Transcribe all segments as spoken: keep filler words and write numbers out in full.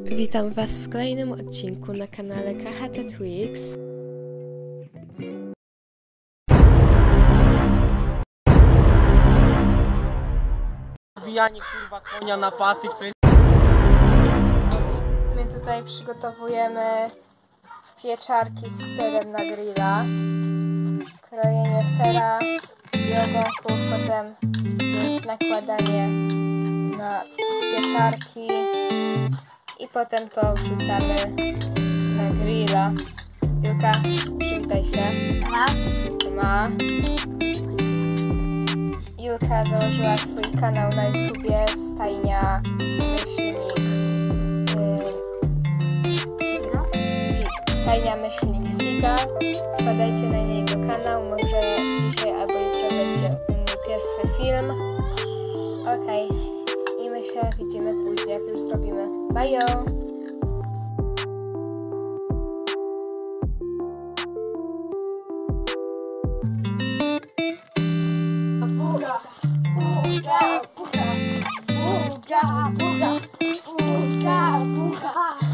Witam Was w kolejnym odcinku na kanale K H T Twix. Wbijanie kurwa konia na patyk to jest... My tutaj przygotowujemy pieczarki z serem na grilla. Krojenie sera i ogonków, potem jest nakładanie na pieczarki i potem to wrzucamy na grilla. Julka, przywitaj się. Ma. Ma. Julka założyła swój kanał na YouTubie Stajnia Myślnik yy, Stajnia Myślnik Figa. Wpadajcie na jego kanał, może dzisiaj albo jutro będzie u mnie pierwszy film. Okej, okay. I my się widzimy później, jak już zrobimy. Bajo! Buga, buga, buga, buga, buga, buga, buga.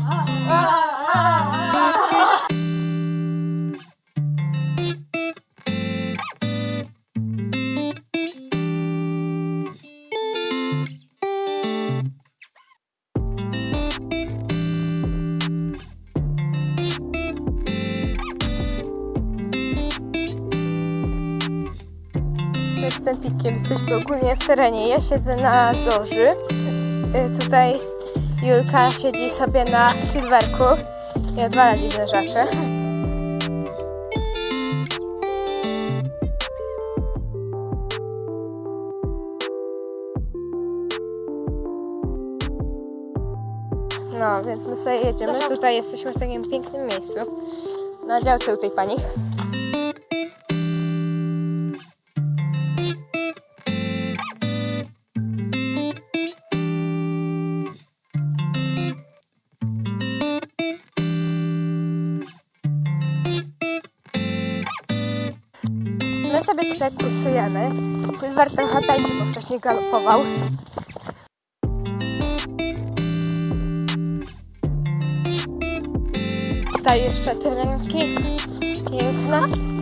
Z tym pikiem jesteśmy ogólnie w terenie. Ja siedzę na zorzy. Tutaj Julka siedzi sobie na silwerku i odwala dziwne rzeczy. No, więc my sobie jedziemy. Tutaj jesteśmy w takim pięknym miejscu. Na działce u tej pani. My sobie tutaj kursujemy. Silver trochę pędzi, bo wcześniej galopował. Tutaj jeszcze terenki piękne.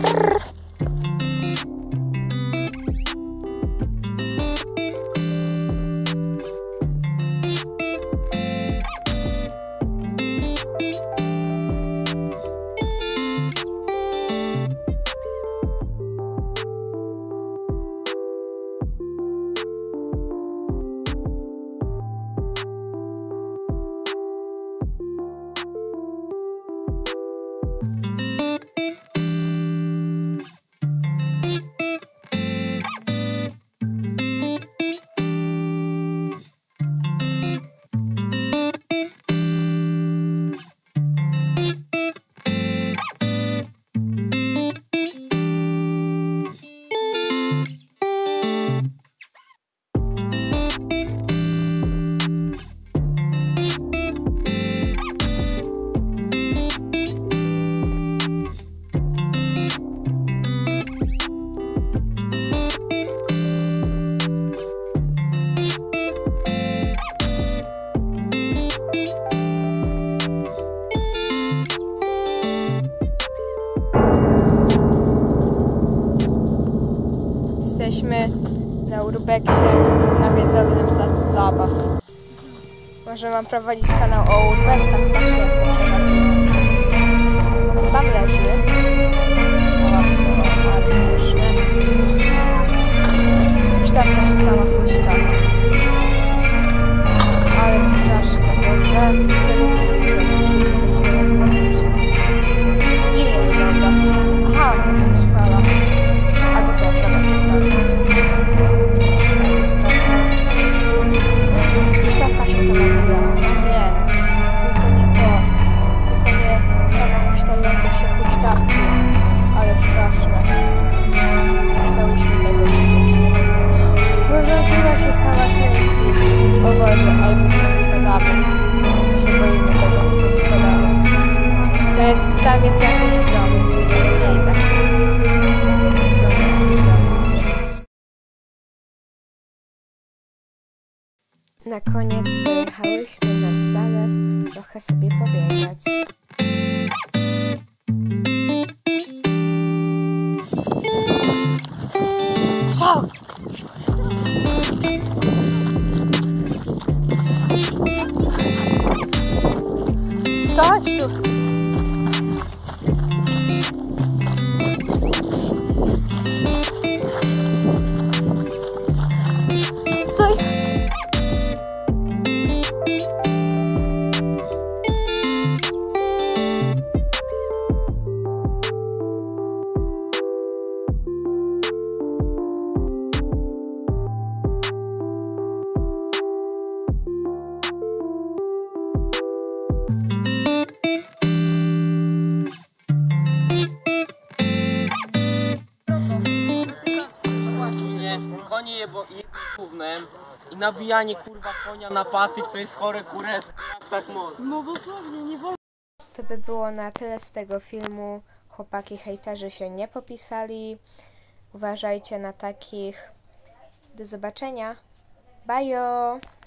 Jesteśmy na Urbexie, na wiedzowym placu zabaw. Może mam prowadzić kanał o Urbexach, patrzcie jak to przeważnie. Tam leży. O, ale straszne. Huśtawka się sama huśta. Ale straszne, Boże. Teraz co zrobić? To dziwnie wygląda. Aha, to jest szkoła. Albo to jest huśtawka się sama wygląda. Nie, tylko nie to. Tylko nie sama huśtające się huśtawki. Ale straszne. Chciałyśmy tego widzieć. Rozumie się sama kręci. O Boże, albo stąd spadamy. My się boimy tego, stąd spadamy. To jest, tam jest jakiś dom, jeżeli nie idę. Na koniec pojechałyśmy nad zalew trochę sobie pobiegać. Strzał! Chodź tu! Stój! Konie jebo i gównem i nabijanie kurwa konia na patyk to jest chore kurestwo, jak tak można. No dosłownie, nie wolno. To by było na tyle z tego filmu. Chłopaki hejterzy się nie popisali. Uważajcie na takich. Do zobaczenia. Bajo!